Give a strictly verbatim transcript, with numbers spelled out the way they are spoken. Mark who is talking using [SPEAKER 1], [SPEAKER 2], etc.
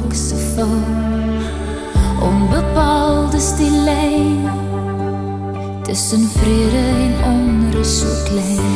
[SPEAKER 1] ook so vol. Onbepaald is die lyn tussen vrede en onrus so klein.